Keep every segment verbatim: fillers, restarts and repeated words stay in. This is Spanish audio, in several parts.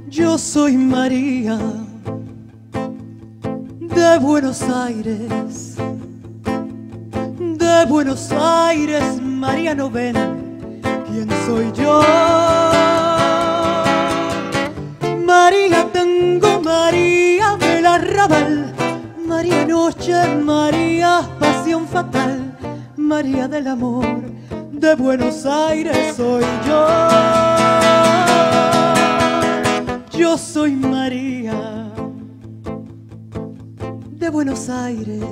Yo soy María de Buenos Aires, de Buenos Aires. María, no ven quién soy yo. María tengo, María del arrabal, María noche, María pasión fatal, María del amor, de Buenos Aires soy yo. Yo soy María de Buenos Aires.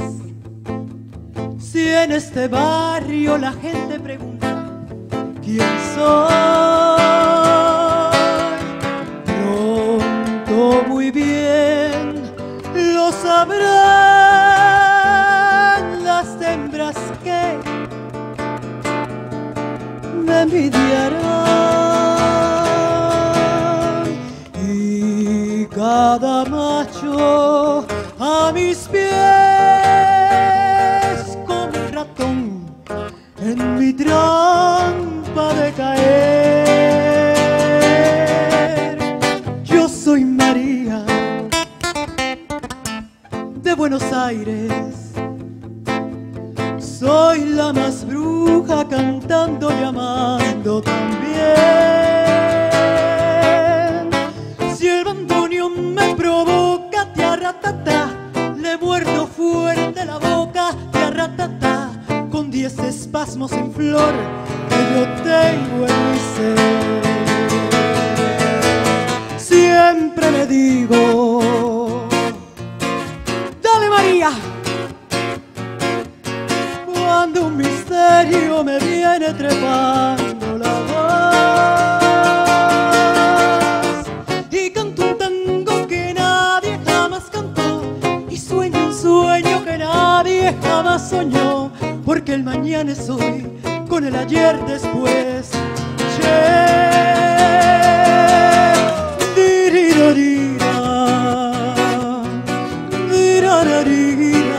Si en este barrio la gente pregunta quién soy, pronto muy bien lo sabrán las hembras que me envidiarán, y cada macho a mis pies como un ratón en mi trampa de caer. Yo soy María de Buenos Aires, soy la más bruja cantando, llamando también. Si el bandoneón me provoca, tiarratata, le muerdo fuerte la boca, tiarratata, con diez espasmos en flor que yo tengo en mi ser. Siempre le digo, dale María, cuando un misterio me viene trepando la voz, y canto un tango que nadie jamás cantó, y sueño un sueño que nadie jamás soñó, porque el mañana es hoy, con el ayer después. Che, dirirarira, dirararira,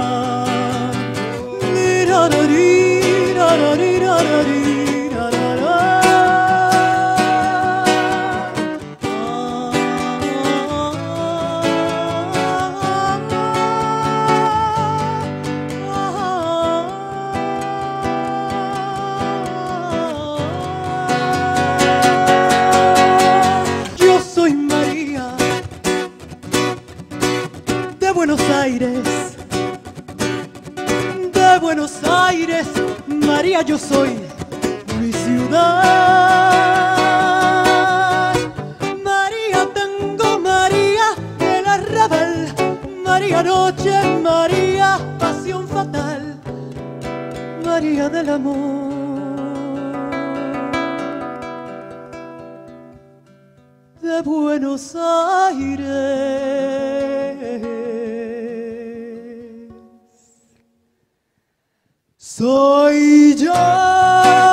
yo soy María de Buenos Aires, de Buenos Aires, María, yo soy mi ciudad. María tengo, María del arrabal, María noche, María pasión fatal, María del amor, de Buenos Aires soy yo.